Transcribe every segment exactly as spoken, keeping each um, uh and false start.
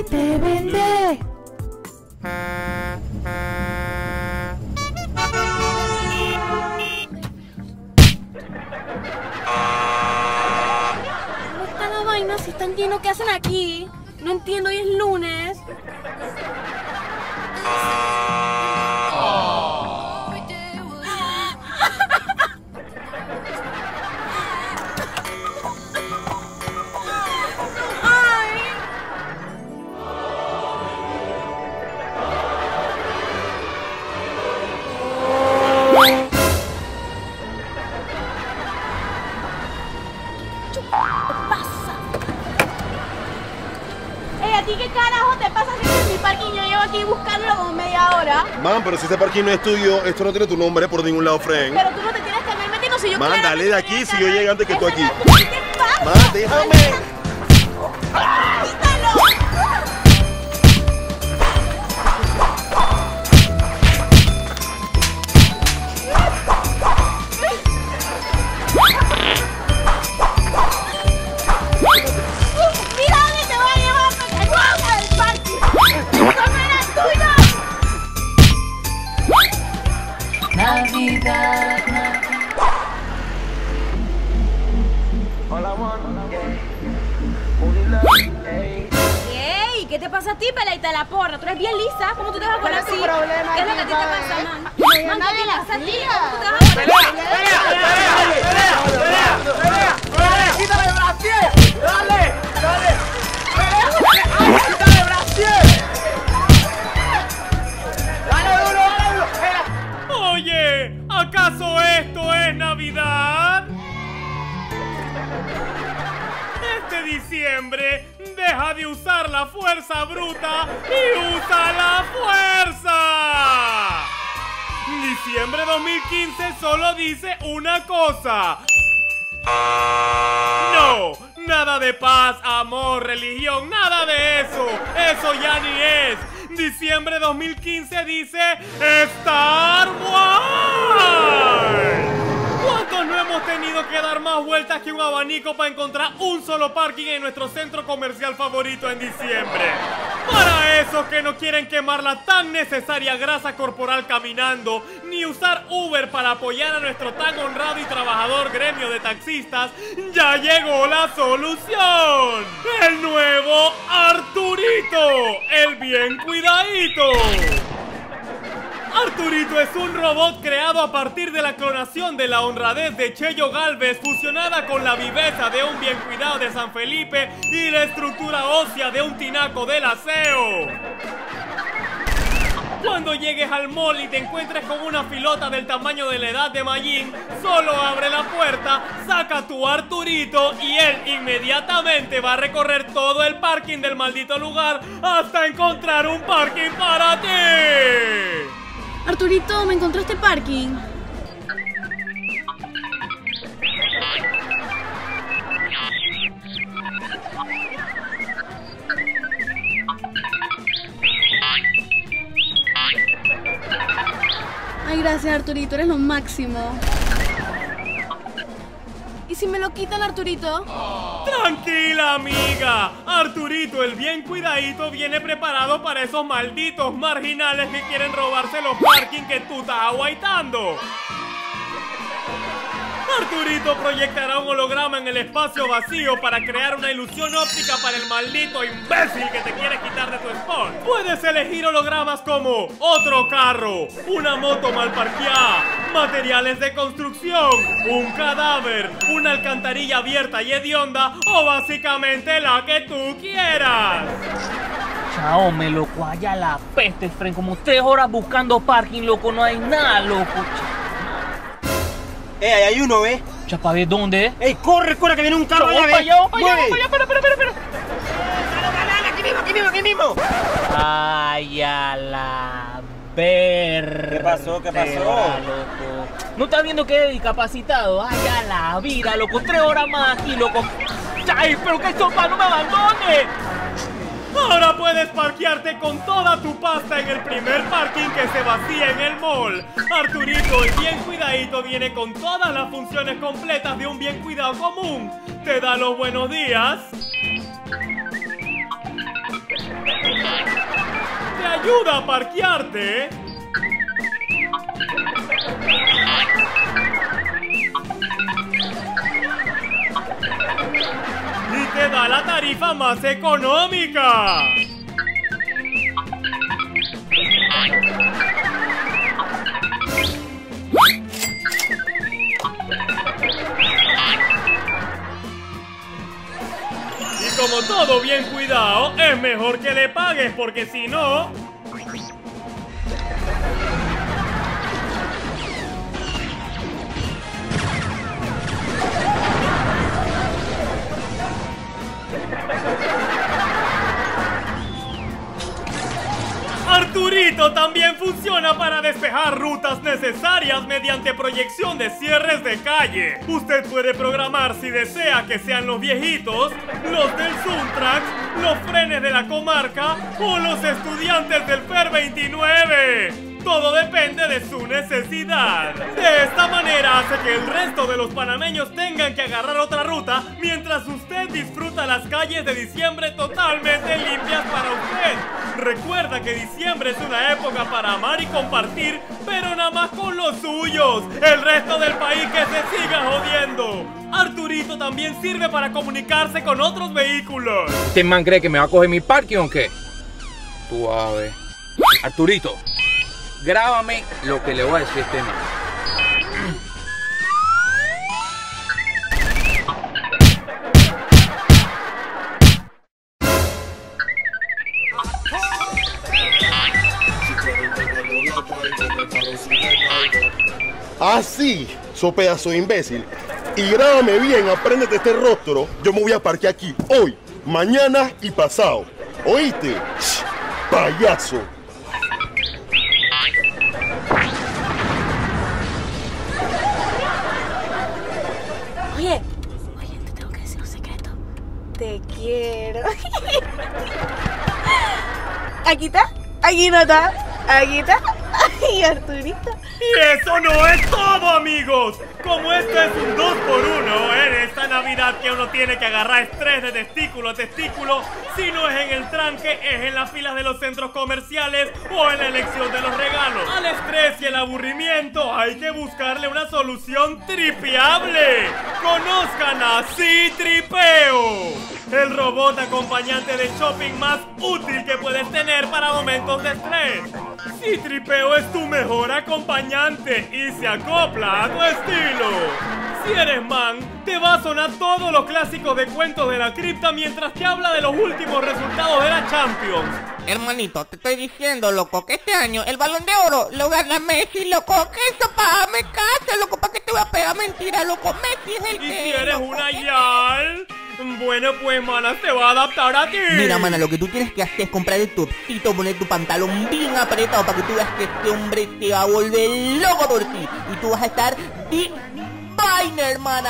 ¿Qué te vende? ¿Cómo está la vaina? Si están llenos, ¿qué hacen aquí? No entiendo, hoy es lunes. ¿A ti qué carajo te pasa si en mi parking yo llevo aquí buscándolo como media hora? Man, pero si este parking no es tuyo, esto no tiene tu nombre por ningún lado, friend. Pero tú no te tienes que andar metiendo si yo Man, quiero. dale de aquí si yo llegué antes que tú aquí. ¿Qué te pasa? Man, déjame. ¡Quítalo! Navidad. Ey, ¿qué te pasa a ti, peladita de la porra? Tú eres bien lisa, ¿cómo tú te vas a poner ¿Cuál es así? tu problema, ¿Qué es lo que a ti te chica, pasa, eh? man? No, Man, nadie ¿qué te la pasa a ti? hacía. ¿Cómo tú te vas a poner así? ¡Quítale el brasier! ¡Dale! ¡Dale! ¡Quítale el brasier! ¡Dale duro, dale duro! Oye, ¿acaso esto es Navidad? Este diciembre deja de usar la fuerza bruta y usa la fuerza. Diciembre dos mil quince solo dice una cosa. No, nada de paz, amor, religión, nada de eso. Eso ya ni es. Diciembre dos mil quince dice Star Wars. ¿Cuántos no hemos tenido que dar más vueltas que un abanico para encontrar un solo parking en nuestro centro comercial favorito en diciembre? Para esos que no quieren quemar la tan necesaria grasa corporal caminando, ni usar Uber para apoyar a nuestro tan honrado y trabajador gremio de taxistas, ya llegó la solución. El nuevo Arturito, el bien cuidadito. Arturito es un robot creado a partir de la clonación de la honradez de Cheyo Galvez, fusionada con la viveza de un bien cuidado de San Felipe y la estructura ósea de un tinaco del aseo. Cuando llegues al mall y te encuentres con una filota del tamaño de la edad de Mayín, solo abre la puerta, saca tu Arturito y él inmediatamente va a recorrer todo el parking del maldito lugar hasta encontrar un parking para ti. Arturito, me encontraste parking. Ay, gracias, Arturito, eres lo máximo. ¿Y si me lo quitan, Arturito? Tranquila, amiga. Arturito, el bien cuidadito, viene preparado para esos malditos marginales que quieren robarse los parking que tú estás aguaitando. Arturito proyectará un holograma en el espacio vacío para crear una ilusión óptica para el maldito imbécil que te quiere quitar de tu spawn. Puedes elegir hologramas como otro carro, una moto mal parqueada, materiales de construcción, un cadáver, una alcantarilla abierta y hedionda o básicamente la que tú quieras. Chao, me loco, allá la peste, friend. Como tres horas buscando parking, loco, no hay nada, loco. ¡Eh, ahí hay uno, eh! Chapa, ¿ves dónde? ¡Ey, corre, corre, que viene un carro! Vamos allá, para allá, vamos para allá, ¡Mueve! vamos para allá, espera, espera, espera, espera. ¡Dale, dale, dale! ¡Aquí mismo, aquí mismo, aquí mismo! Ay, a la ver. ¿Qué pasó? ¿Qué pasó? Loco. ¿No estás viendo que es discapacitado? Ay, a la vida, loco. Tres horas más aquí, loco. ¡Ay, pero que sopa, no me abandones! Ahora puedes parquearte con toda tu pasta en el primer parking que se vacía en el mall. Arturito, el bien cuidadito, viene con todas las funciones completas de un bien cuidado común. Te da los buenos días. ayuda a parquearte. Y te da la tarifa más económica. Y como todo bien cuidado, es mejor que le pagues porque si no... Arturito también funciona para despejar rutas necesarias mediante proyección de cierres de calle. Usted puede programar si desea que sean los viejitos, los del Suntrax, los frenes de la comarca o los estudiantes del F E R veintinueve. Todo depende de su necesidad. De esta manera hace que el resto de los panameños tengan que agarrar otra ruta mientras usted disfruta las calles de diciembre totalmente limpias para usted. Recuerda que diciembre es una época para amar y compartir, pero nada más con los suyos. El resto del país que se siga jodiendo. Arturito también sirve para comunicarse con otros vehículos. ¿Este man cree que me va a coger mi parking o qué? Tú a ver. Arturito, grábame lo que le voy a decir a este man. Así, so pedazo de imbécil. Y grábame bien, apréndete este rostro. Yo me voy a parquear aquí hoy, mañana y pasado. ¿Oíste? Shh, payaso. Oye, oye, te tengo que decir un secreto. Te quiero. Aquí está, aquí no está, aquí está. Ay, Arturito. Y eso no es todo, amigos. Como esto es un dos por uno en esta Navidad que uno tiene que agarrar estrés de testículo a testículo, si no es en el tranque, es en las filas de los centros comerciales o en la elección de los regalos. Al estrés y el aburrimiento hay que buscarle una solución tripeable. Conozcan a Citripeo, el robot acompañante de shopping más útil que puedes tener para momentos de estrés. Citripeo es tu mejor acompañante y se acopla a tu estilo. Si eres man, te va a sonar todos los clásicos de cuentos de la cripta mientras te habla de los últimos resultados de la Champions. Hermanito, te estoy diciendo, loco, que este año el Balón de Oro lo gana Messi, loco. Que eso pa' me casa, loco, ¿para qué te voy a pegar mentira, loco? Messi es el Y que... si eres loco. una yal, bueno pues mana, se va a adaptar a ti. Mira, mana, lo que tú tienes que hacer es comprar el topcito, poner tu pantalón bien apretado para que tú veas que este hombre te va a volver loco por ti. Y tú vas a estar divine, hermana,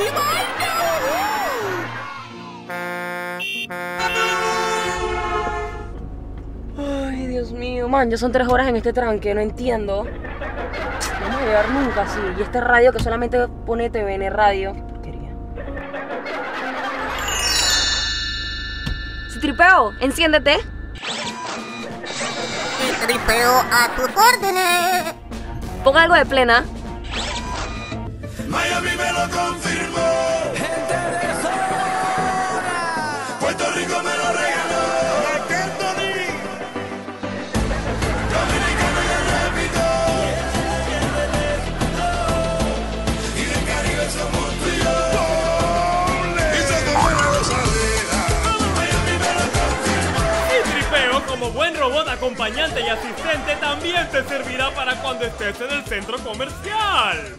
Ay, Dios mío, man, ya son tres horas en este tranque, no entiendo. No vamos a llegar nunca así. Y este radio que solamente pone T V N Radio. Porquería. Citripeo, enciéndete. Citripeo a tus órdenes. Pon algo de plena. Miami me lo confirmó. Gente de zona. Puerto Rico me lo regaló. Raquel Tony. Dominicano ya repito. Y del Caribe somos tú y yo. Y se tomó la gozadera. Miami me lo confirmó. Citripeo, como buen robot acompañante y asistente, también te servirá para cuando estés en el centro comercial.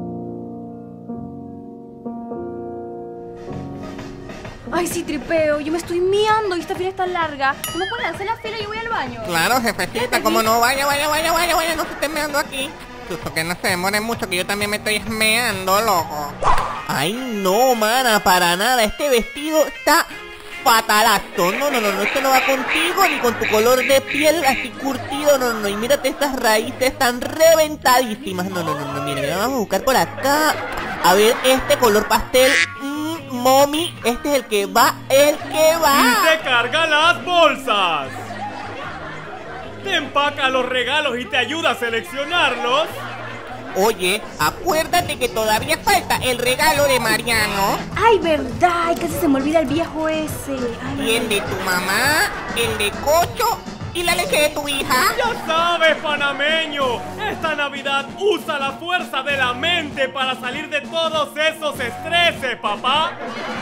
Ay, Citripeo, yo me estoy miando y esta fila está larga. ¿Cómo pueden hacer la fila y yo voy al baño? Claro, jefecita, como no, vaya, vaya, vaya, vaya, vaya, no se esté meando aquí. Susto que no se demore mucho, que yo también me estoy esmeando, loco. Ay, no, mana, para nada, este vestido está fatalazo. No, no, no, no, esto no va contigo ni con tu color de piel así curtido, no, no, y mírate estas raíces tan reventadísimas. No, no, no, no, mira, vamos a buscar por acá. A ver, este color pastel, mmm, mommy, este es el que va, el que va. Y te carga las bolsas. te empaca los regalos y te ayuda a seleccionarlos. Oye, acuérdate que todavía falta el regalo de Mariano. Ay, verdad, ay, casi se me olvida el viejo ese. Ay, Y el de tu mamá, el de Cocho y la leche de tu hija. Ya sabes, panameño, esta Navidad usa la fuerza de la mente para salir de todos esos estreses, papá.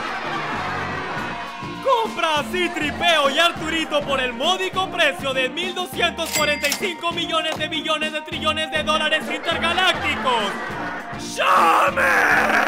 Compra así Tripeo y Arturito por el módico precio de mil doscientos cuarenta y cinco millones de billones de trillones de dólares intergalácticos. ¡Llame!